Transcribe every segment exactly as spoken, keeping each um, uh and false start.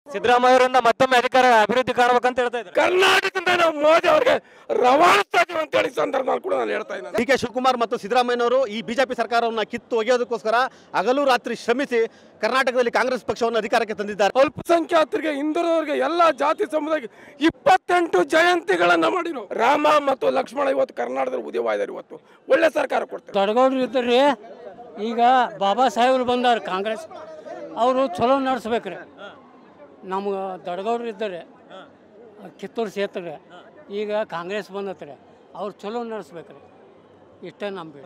ಸಿದ್ದರಾಮಯ್ಯ ಅವರಿಂದ ಮತ್ತೊಮ್ಮೆ ಅಧಿಕಾರ ಅಭಿವೃದ್ಧಿ ಕಾಣಬೇಕಂತ ಹೇಳ್ತಾ ಇದ್ದಾರೆ. ಕರ್ನಾಟಕದಿಂದ ನಾವು ಮೋದಿ ಅವರಿಗೆ ರವಾನಿಸ್ತಾ ಇದೀವಿ ಅಂತ ಹೇಳಿ ಸಂದರ್ಭದಲ್ಲಿ ಕೂಡ ನಾನು ಹೇಳ್ತಾ ಇದ್ದೀನಿ. ಡಿ ಕೆ ಶಿವಕುಮಾರ್ ಮತ್ತು ಸಿದ್ದರಾಮಯ್ಯನವರು ಈ ಬಿಜೆಪಿ ಸರ್ಕಾರವನ್ನು ಕಿತ್ತು ಒಗೆಯೋದಕ್ಕೋಸ್ಕರ ಹಗಲು ರಾತ್ರಿ ಶ್ರಮಿಸಿ ಕರ್ನಾಟಕದಲ್ಲಿ ಕಾಂಗ್ರೆಸ್ ಪಕ್ಷವನ್ನು ಅಧಿಕಾರಕ್ಕೆ ತಂದಿದ್ದಾರೆ. ಅಲ್ಪಸಂಖ್ಯಾತರಿಗೆ ಹಿಂದುಳಿದವರಿಗೆ ಎಲ್ಲ ಜಾತಿ ಸಮುದಾಯಕ್ಕೆ ಇಪ್ಪತ್ತೆಂಟು ಜಯಂತಿಗಳನ್ನ ಮಾಡಿರು. ರಾಮ ಮತ್ತು ಲಕ್ಷ್ಮಣ ಇವತ್ತು ಕರ್ನಾಟಕದಲ್ಲಿ ಉದಯವಾಯಿದ್ದಾರೆ. ಇವತ್ತು ಒಳ್ಳೆ ಸರ್ಕಾರ ಕೊಡ್ತಾರೆ. ದೊಡ್ಡಗೌಡರು ಇದ್ದರೆ ಈಗ ಬಾಬಾ ಸಾಹೇಬರು ಬಂದಾರ ಕಾಂಗ್ರೆಸ್ ಅವರು ಚಲೋ ನಡೆಸ್ಬೇಕ್ರಿ. ನಮ್ಗೆ ದೊಡ್ಡಗೌಡರು ಇದ್ದಾರೆ ಕಿತ್ತೂರು ಸೇತರೆ ಈಗ ಕಾಂಗ್ರೆಸ್ ಬಂದತ್ರಿ ಅವ್ರು ಚಲೋ ನಡೆಸ್ಬೇಕ್ರಿ. ಇಷ್ಟೇ ನಂಬಿ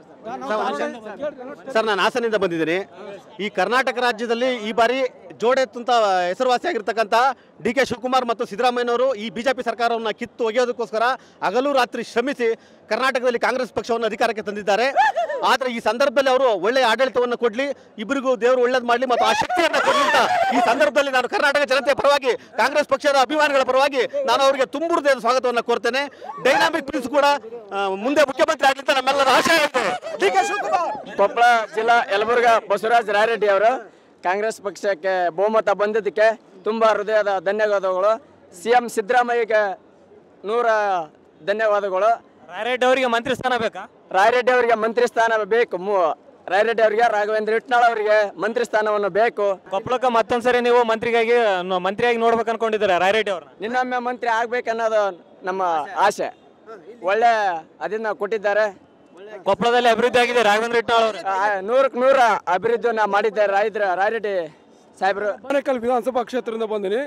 ಸರ್, ನಾನು ಹಾಸನಿಂದ ಬಂದಿದ್ದೀನಿ. ಈ ಕರ್ನಾಟಕ ರಾಜ್ಯದಲ್ಲಿ ಈ ಬಾರಿ ಜೋಡೆತ್ತಂತ ಹೆಸರುವಾಸಿಯಾಗಿರ್ತಕ್ಕಂಥ ಡಿ ಕೆ ಶಿವಕುಮಾರ್ ಮತ್ತು ಸಿದ್ದರಾಮಯ್ಯನವರು ಈ ಬಿಜೆಪಿ ಸರ್ಕಾರವನ್ನು ಕಿತ್ತು ಒಗೆಯೋದಕ್ಕೋಸ್ಕರ ಹಗಲು ರಾತ್ರಿ ಶ್ರಮಿಸಿ ಕರ್ನಾಟಕದಲ್ಲಿ ಕಾಂಗ್ರೆಸ್ ಪಕ್ಷವನ್ನು ಅಧಿಕಾರಕ್ಕೆ ತಂದಿದ್ದಾರೆ. ಆದರೆ ಈ ಸಂದರ್ಭದಲ್ಲಿ ಅವರು ಒಳ್ಳೆಯ ಆಡಳಿತವನ್ನು ಕೊಡಲಿ, ಇಬ್ಬರಿಗೂ ದೇವರು ಒಳ್ಳೇದು ಮಾಡಲಿ ಮತ್ತು ಆ ಶಕ್ತಿಯನ್ನು ಕೊಡಲಿ ಅಂತ ಈ ಸಂದರ್ಭದಲ್ಲಿ ನಾನು ಕರ್ನಾಟಕ ಜನತೆಯ ಪರವಾಗಿ ಕಾಂಗ್ರೆಸ್ ಪಕ್ಷದ ಅಭಿಮಾನಿಗಳ ಪರವಾಗಿ ನಾನು ಅವರಿಗೆ ತುಂಬು ಹೃದಯದ ಸ್ವಾಗತವನ್ನು ಕೋರ್ತೇನೆ. ಡೈನಾಮಿಕ್ ಪ್ರಿನ್ಸ್ ಕೂಡ ಮುಂದೆ ಮುಖ್ಯಮಂತ್ರಿ ಆಗಲಿ ಅಂತ ನಮ್ಮೆಲ್ಲರ ಆಶಯ ಇದೆ. D K Shivakumar. ಕೊಪ್ಪಳ ಜಿಲ್ಲಾ ಯಲಬುರ್ಗಾ ಬಸವರಾಜ ರಾಯರೆಡ್ಡಿ ಅವರು ಕಾಂಗ್ರೆಸ್ ಪಕ್ಷಕ್ಕೆ ಬಹುಮತ ಬಂದಿದ್ದಕ್ಕೆ ತುಂಬ ಹೃದಯದ ಧನ್ಯವಾದಗಳು. ಸಿ ಎಂ ಸಿದ್ದರಾಮಯ್ಯಗೆ ನೂರ ಧನ್ಯವಾದಗಳು. ರಾಯರೆಡ್ಡಿ ಅವರಿಗೆ ಮಂತ್ರಿ ಸ್ಥಾನ ಬೇಕಾ? ರಾಯರೆಡ್ಡಿ ಅವರಿಗೆ ಮಂತ್ರಿ ಸ್ಥಾನ ಬೇಕು. ರಾಯರೆಡ್ಡಿ ಅವರಿಗೆ ರಾಘವೇಂದ್ರ ಇಟ್ನಾಳ್ ಅವರಿಗೆ ಮಂತ್ರಿ ಸ್ಥಾನವನ್ನು ಬೇಕು. ಕೊಪ್ಪಳಕ್ಕೆ ಮತ್ತೊಂದ್ಸರಿ ನೀವು ಮಂತ್ರಿಗಾಗಿ ಮಂತ್ರಿಯಾಗಿ ನೋಡ್ಬೇಕು ಅನ್ಕೊಂಡಿದ್ದಾರೆ ರಾಯರೆಡ್ಡಿ ಅವ್ರನ್ನ. ಇನ್ನೊಮ್ಮೆ ಮಂತ್ರಿ ಆಗ್ಬೇಕನ್ನೋದು ನಮ್ಮ ಆಸೆ. ಒಳ್ಳೆ ಅದನ್ನ ಕೊಟ್ಟಿದ್ದಾರೆ. ಕೊಪ್ಪಳದಲ್ಲಿ ಅಭಿವೃದ್ಧಿ ಆಗಿದೆ ರಾಘವೇಂದ್ರ ಇಟ್ನಾಳ್ ಅವರು. ನೂರಕ್ಕೆ ನೂರ ಅಭಿವೃದ್ಧಿಯನ್ನ ಮಾಡಿದ್ದಾರೆ ರಾಯದ್ರ ರಾಯರೆಡ್ಡಿ ಸಾಹೇಬರು. ಆನೇಕಲ್ ವಿಧಾನಸಭಾ ಕ್ಷೇತ್ರದಿಂದ ಬಂದಿನಿ.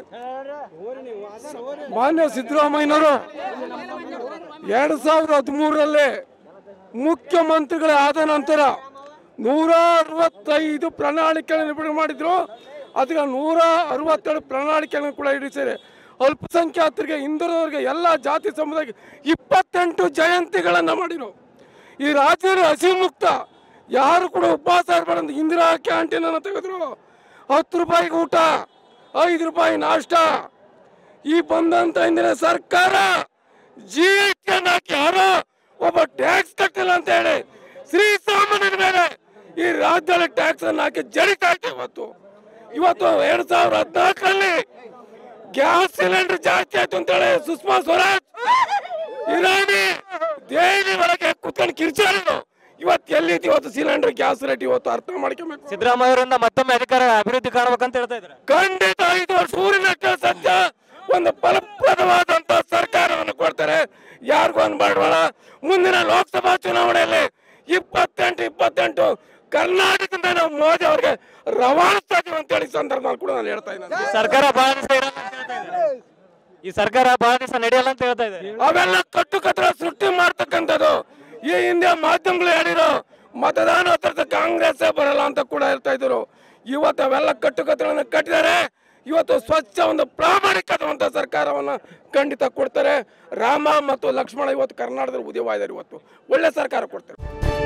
ಮಾನ್ಯ ಸಿದ್ದರಾಮಯ್ಯನವರು ಎರಡ್ ಸಾವಿರದ ಹದಿಮೂರರಲ್ಲಿ ಮುಖ್ಯಮಂತ್ರಿಗಳೇ ಆದ ನಂತರ ನೂರ ಅರವತ್ತೈದು ಪ್ರಣಾಳಿಕೆಗಳನ್ನು ಬಿಡುಗಡೆ ಮಾಡಿದ್ರು. ಅದಕ್ಕೆ ನೂರ ಅರವತ್ತೆರಡು ಪ್ರಣಾಳಿಕೆಗಳನ್ನು ಕೂಡ ಇಡಿಸಿದೆ. ಅಲ್ಪಸಂಖ್ಯಾತರಿಗೆ ಹಿಂದುಳಿದವರಿಗೆ ಎಲ್ಲ ಜಾತಿ ಸಮುದಾಯಕ್ಕೆ ಇಪ್ಪತ್ತೆಂಟು ಜಯಂತಿಗಳನ್ನು ಮಾಡಿರು. ಈ ರಾಜ್ಯದಲ್ಲಿ ಹಸಿ ಮುಕ್ತ ಯಾರು ಕೂಡ ಉಪವಾಸ ಇರಬಾರ್ದು. ಇಂದಿರಾ ಕ್ಯಾಂಟೀನ್ ಅನ್ನು ತೆಗೆದ್ರು. ಹತ್ತು ರೂಪಾಯಿಗೆ ಊಟ, ಐದು ರೂಪಾಯಿ ನಾಷ್ಟ. ಈ ಬಂದಂತ ಇಂದಿನ ಸರ್ಕಾರ ಜಿ ಎಸ್ ಟಿ ಹಾಕಿ ಯಾರೋ ಒಬ್ಬ ಟ್ಯಾಕ್ಸ್ ಕಟ್ಟಿಲ್ಲ ಅಂತ ಹೇಳಿ ಶ್ರೀ ಸಾಮಾನ್ಯರ ಮೇಲೆ ಈ ರಾಜ್ಯದಲ್ಲಿ ಟ್ಯಾಕ್ಸ್ ಅನ್ನು ಹಾಕಿ ಜಡಿತಾ ಇದೆ. ಇವತ್ತು ಇವತ್ತು ಎರಡ್ ಸಾವಿರದ ಹದಿನಾಲ್ಕರಲ್ಲಿ ಗ್ಯಾಸ್ ಸಿಲಿಂಡರ್ ಜಾಸ್ತಿ ಆಯ್ತು ಅಂತ ಹೇಳಿ ಸುಷ್ಮಾ ಸ್ವರಾಜ್ ಇರಾನಿ ದೇವಿ ಒಳಗೆ ಕುತ್ಕೊಂಡು ಕಿರ್ಚಾಡಿದ್ರು. ಇವತ್ತು ಎಲ್ಲಿತ್ತು ಇವತ್ತು ಸಿಲಿಂಡರ್ ಗ್ಯಾಸ್ ರೇಟ್ ಇವತ್ತು ಅರ್ಥ ಮಾಡ್ಕೊಬೇಕು. ಸಿದ್ದರಾಮಯ್ಯ ಅವರಿಂದ ಮತ್ತೊಮ್ಮೆ ಅಧಿಕಾರ ಅಭಿವೃದ್ಧಿ ಕಾಣಬೇಕಂತ ಹೇಳ್ತಾ ಇದ್ದಾರೆ. ಖಂಡಿತ ಐದು ವರ್ಷ ಊರಿನ ಸತ್ಯ ಒಂದು ಫಲಪ್ರದವಾದಂತ ಸರ್ಕಾರವನ್ನು ಕೊಡ್ತಾರೆ. ಯಾರಿಗೂ ಒಂದು ಬಂಡವಾಳ ಮುಂದಿನ ಲೋಕಸಭಾ ಚುನಾವಣೆಯಲ್ಲಿ ಇಪ್ಪತ್ತೆಂಟು ಇಪ್ಪತ್ತೆಂಟು ಕರ್ನಾಟಕದಿಂದ ನಾವು ಮೋದಿ ಅವರಿಗೆ ರವಾನಿಸ್ತಾ ಇದೀವಿ ಅಂತ ಹೇಳಿ ಸಂದರ್ಭದಲ್ಲಿ ಕೂಡ ನಾನು ಹೇಳ್ತಾ ಇದ್ದೀನಿ. ಸರ್ಕಾರ ಬಹಳ ದಿವಸ ಇರಲ್ಲ ಅಂತ ಹೇಳ್ತಾ ಇದ್ದಾರೆ. ಈ ಸರ್ಕಾರ ಬಹಳ ದಿವಸ ನಡೆಯಲ್ಲ ಅಂತ ಹೇಳ್ತಾ ಇದ್ದಾರೆ. ಅವೆಲ್ಲ ಕಟ್ಟುಕತ್ರ ಸೃಷ್ಟಿ ಮಾಡ್ತಕ್ಕಂಥದ್ದು. ಈ ಹಿಂದೆ ಮಾಧ್ಯಮಗಳು ಹೇಳಿರೋ ಮತದಾನ ಹತ್ರ ಕಾಂಗ್ರೆಸ್ ಬರಲ್ಲ ಅಂತ ಕೂಡ ಹೇಳ್ತಾ ಇದ್ರು. ಇವತ್ತು ಅವೆಲ್ಲ ಕಟ್ಟುಕತ್ರಗಳನ್ನು ಕಟ್ಟಿದ್ದಾರೆ. ಇವತ್ತು ಸ್ವಚ್ಛ ಒಂದು ಪ್ರಾಮಾಣಿಕವಾದಂತ ಸರ್ಕಾರವನ್ನ ಖಂಡಿತ ಕೊಡ್ತಾರೆ. ರಾಮ ಮತ್ತು ಲಕ್ಷ್ಮಣ ಇವತ್ತು ಕರ್ನಾಟಕದಲ್ಲಿ ಉದಯವಾಯಿದ್ದಾರೆ. ಇವತ್ತು ಒಳ್ಳೆ ಸರ್ಕಾರ ಕೊಡ್ತಾರೆ.